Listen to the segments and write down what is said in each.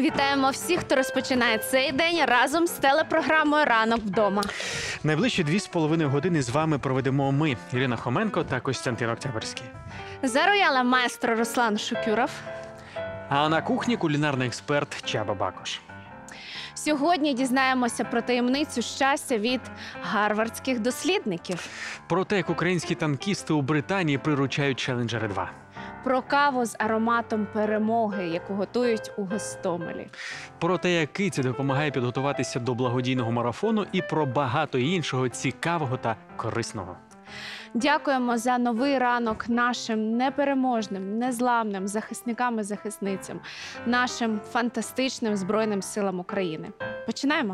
Вітаємо всіх, хто розпочинає цей день разом з телепрограмою «Ранок вдома». Найближчі 2,5 години з вами проведемо ми, Ірина Хоменко та Костянтин Октябрьський. За роялем маестро Руслан Шукюров. А на кухні кулінарний експерт Чаба Бакош. Сьогодні дізнаємося про таємницю щастя від гарвардських дослідників. Про те, як українські танкісти у Британії приручають Челенджери 2. Про каву з ароматом перемоги, яку готують у Гостомелі. Про те, як киця допомагає підготуватися до благодійного марафону, і про багато іншого цікавого та корисного. Дякуємо за новий ранок нашим непереможним, незламним захисникам і захисницям, нашим фантастичним Збройним силам України. Починаємо.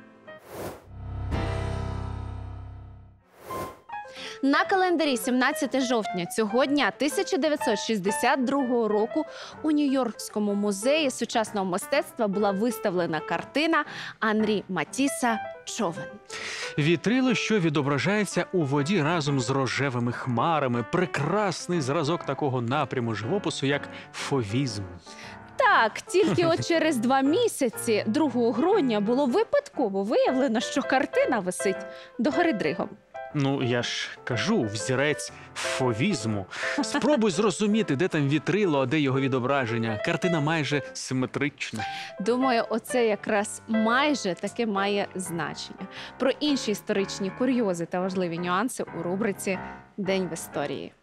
На календарі 17 жовтня цього дня 1962 року у Нью-Йоркському музеї сучасного мистецтва була виставлена картина Анрі Матіса «Човен». Вітрило, що відображається у воді разом з рожевими хмарами. Прекрасний зразок такого напряму живопису, як фовізм. Так, тільки от через 2 місяці, 2 грудня, було випадково виявлено, що картина висить догори дригом. Ну, я ж кажу, взірець фовізму. Спробуй зрозуміти, де там вітрило, а де його відображення. Картина майже симетрична. Думаю, оце якраз майже таке має значення. Про інші історичні курйози та важливі нюанси у рубриці «День в історії».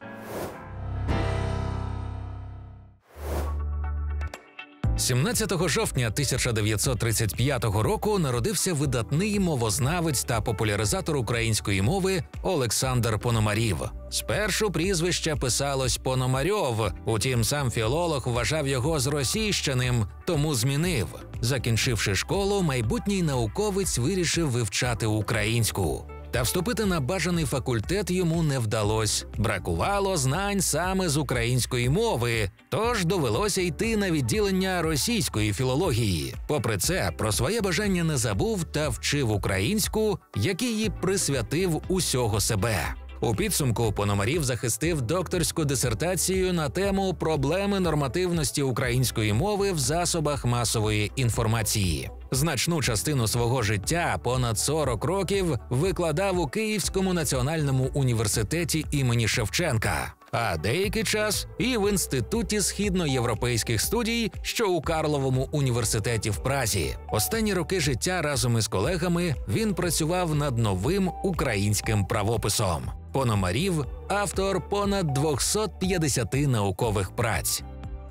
– 17 жовтня 1935 року народився видатний мовознавець та популяризатор української мови Олександр Пономарів. Спершу прізвище писалось Пономарьов, утім сам філолог вважав його зросійщеним, тому змінив. Закінчивши школу, майбутній науковець вирішив вивчати українську. Та вступити на бажаний факультет йому не вдалося. Бракувало знань саме з української мови, тож довелося йти на відділення російської філології. Попри це, про своє бажання не забув та вчив українську, якій присвятив усього себе. У підсумку Пономарів захистив докторську дисертацію на тему «Проблеми нормативності української мови в засобах масової інформації». Значну частину свого життя, понад 40 років, викладав у Київському національному університеті імені Шевченка, а деякий час і в Інституті східноєвропейських студій, що у Карловому університеті в Празі. Останні роки життя разом із колегами він працював над новим українським правописом. Пономарів – автор понад 250 наукових праць.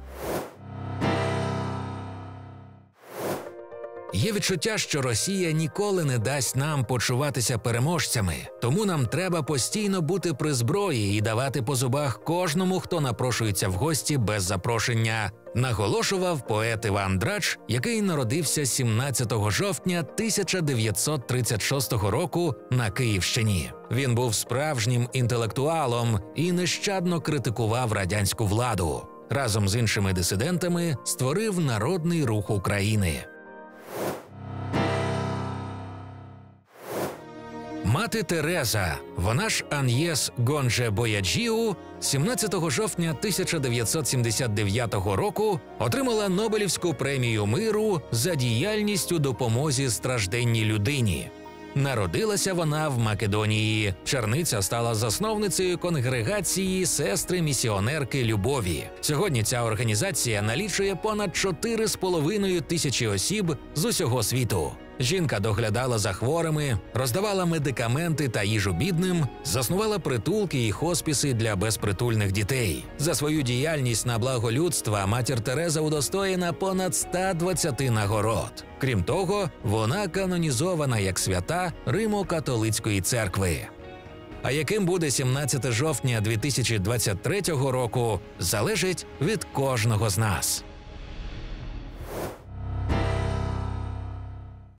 Є відчуття, що Росія ніколи не дасть нам почуватися переможцями, тому нам треба постійно бути при зброї і давати по зубах кожному, хто напрошується в гості без запрошення, наголошував поет Іван Драч, який народився 17 жовтня 1936 року на Київщині. Він був справжнім інтелектуалом і нещадно критикував радянську владу. Разом з іншими дисидентами створив Народний рух України. Мати Тереза, вона ж Аньєс Гонже-Бояджіу, 17 жовтня 1979 року отримала Нобелівську премію миру за діяльність у допомозі стражденній людині. Народилася вона в Македонії. Черниця стала засновницею конгрегації «Сестри-місіонерки любові». Сьогодні ця організація налічує понад 4,5 тисячі осіб з усього світу. Жінка доглядала за хворими, роздавала медикаменти та їжу бідним, заснувала притулки і хоспіси для безпритульних дітей. За свою діяльність на благо людства матір Тереза удостоєна понад 120 нагород. Крім того, вона канонізована як свята Римо-католицької церкви. А яким буде 17 жовтня 2023 року, залежить від кожного з нас.